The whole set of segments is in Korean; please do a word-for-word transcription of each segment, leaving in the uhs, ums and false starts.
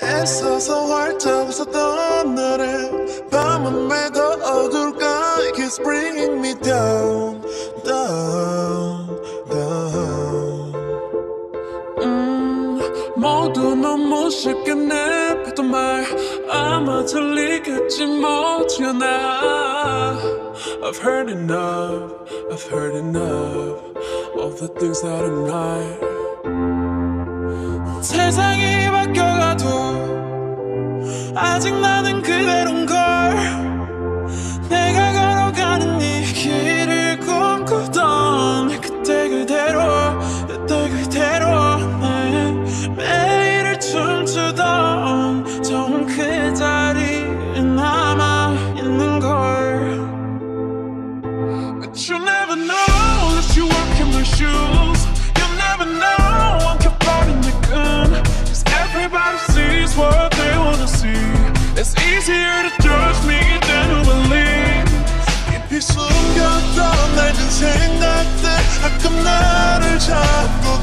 애써서 활짝 웃었던 날에 밤은 왜 더 어둘까. It keeps bringing me down, down, down. 음, 모두 너무 쉽게 내뱉던 말 아마 들리겠지 못지않아. I've heard enough, I've heard enough of the things that I'm not. 세상이 바뀌어가도 아직 나는 그대로인 걸. 내가 걸어가는 이 길을 꿈꾸던 그때 그대로 그때 그대로 내 매일을 춤추던 좋은 그 자리에 남아있는 걸. But you never know unless you walk in my shoes. You never know 엉켜버린 내 끈. Cause everybody sees what they wanna see. It's easier to judge me than to believe. 깊이 숨겼던 낡은 생각들 가끔 나를 자꾸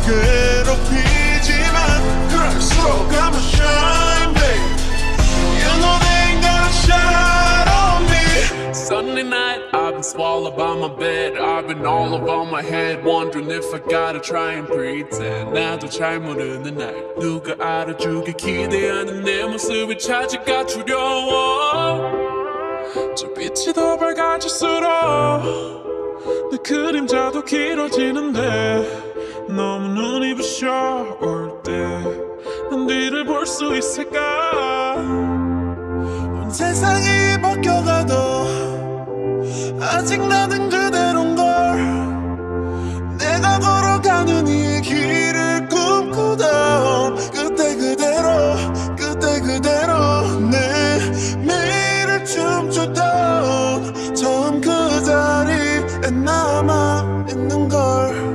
괴롭히지만 그럴수록 I'ma shine, babe. You know they ain't gonna shine on me. Sunday night, I've been swallowed by my bed. I've been all about my head, wondering if I gotta try and pretend. 나도 잘 모르는 날 누가 알아주길 기대하는 내 모습이 차지가 두려워. 저 빛이 더 밝아질수록 내 그림자도 길어지는데 너무 눈이 부셔올 때 난 뒤를 볼 수 있을까. 온 세상이 바뀌어가도 아직 나는 그대로인 걸. 내가 걸어가는 이 길을 꿈꾸던 그때 그대로 그때 그대로 내 매일을 춤추던 처음 그 자리에 남아있는 걸.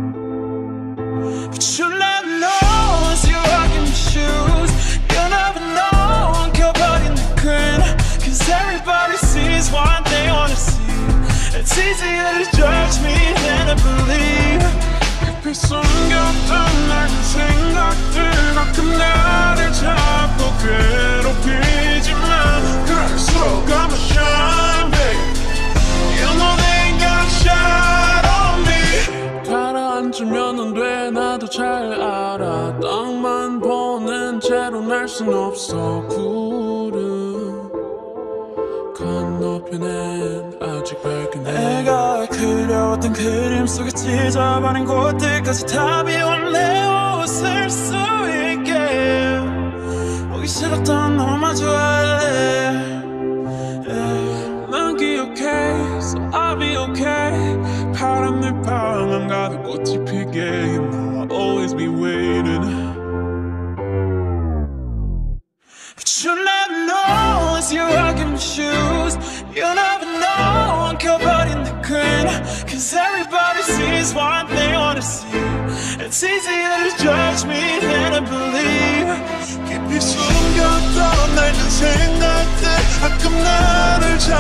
But you never know as you walk in my shoes. You never know 엉켜버린 내 끈. Cause everybody sees what they wanna see. It's easier to judge me than to believe. 깊이 숨겼던 낡은 생각들 가끔 나를 자꾸 괴롭히지만 그럴수록 I'ma shine, babe. You know they ain't gonna shine on me. 가라앉으면 안 돼 나도 잘 알아. 땅만 보는 채로 날 순 없어. 구름 건너편엔 아직 밝은 해. 내가 그려왔던 그림 속에 찢어버린 곳들까지 다 비운 내 옷을 수 있게. 보기 싫었던 너마저 할래. 난 기억해 so I'll be okay. 파란 늘 방안 가득 꽃이 피게. You know I'll always be waiting. But you never know as you walk in my shoes. You never know 엉켜버린 내 끈. Cause everybody sees what they wanna see. It's easier to judge me than to believe. 깊이 숨겼던 낡은 생각들 가끔 나를